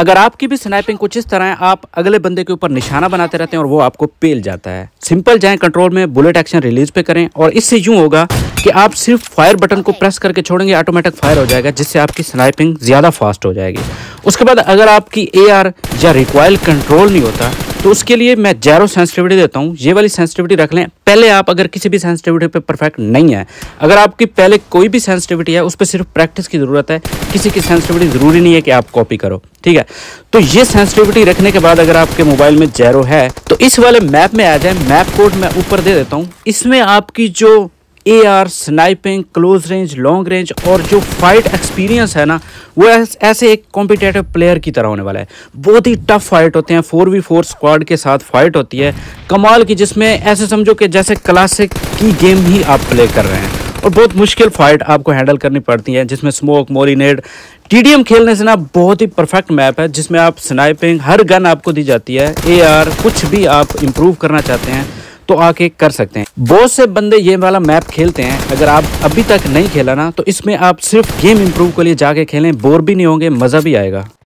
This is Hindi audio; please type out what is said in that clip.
अगर आपकी भी स्नाइपिंग कुछ इस तरह है, आप अगले बंदे के ऊपर निशाना बनाते रहते हैं और वो आपको पेल जाता है। सिंपल जाएं कंट्रोल में, बुलेट एक्शन रिलीज पे करें और इससे यूं होगा कि आप सिर्फ फायर बटन को प्रेस करके छोड़ेंगे, ऑटोमेटिक फायर हो जाएगा, जिससे आपकी स्नाइपिंग ज़्यादा फास्ट हो जाएगी। उसके बाद अगर आपकी AR या रिकॉइल कंट्रोल नहीं होता तो उसके लिए मैं ज़ीरो सेंसिटिविटी देता हूँ। ये वाली सेंसिटिविटी रख लें पहले आप, अगर किसी भी सेंसिटिविटी पे परफेक्ट नहीं है, अगर आपकी पहले कोई भी सेंसिटिविटी है उस पर सिर्फ प्रैक्टिस की ज़रूरत है, किसी की सेंसिटिविटी ज़रूरी नहीं है कि आप कॉपी करो, ठीक है। तो ये सेंसिटिविटी रखने के बाद अगर आपके मोबाइल में ज़ीरो है तो इस वाले मैप में आ जाए। मैप कोड मैं ऊपर दे देता हूँ। इसमें आपकी जो AR, sniping, close range, long range और जो फाइट एक्सपीरियंस है ना, वो ऐसे एक कॉम्पिटिटिव प्लेयर की तरह होने वाला है। बहुत ही टफ फाइट होते हैं, 4v4 स्क्वाड के साथ फाइट होती है कमाल की, जिसमें ऐसे समझो कि जैसे क्लासिक की गेम ही आप प्ले कर रहे हैं। और बहुत मुश्किल फाइट आपको हैंडल करनी पड़ती है, जिसमें स्मोक, मोरिनेड, TDM खेलने से ना बहुत ही परफेक्ट मैप है, जिसमें आप स्नाइपिंग, हर गन आपको दी जाती है। AR कुछ भी आप इम्प्रूव करना चाहते हैं तो आके कर सकते हैं। बहुत से बंदे ये वाला मैप खेलते हैं, अगर आप अभी तक नहीं खेला ना तो इसमें आप सिर्फ गेम इंप्रूव के लिए जाके खेलें, बोर भी नहीं होंगे, मज़ा भी आएगा।